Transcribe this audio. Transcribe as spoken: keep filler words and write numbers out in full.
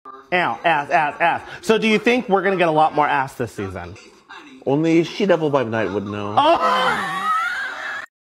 Ow, ass, ass, ass. So do you think we're going to get a lot more ass this season? Only SheDevilByNight would know. Oh!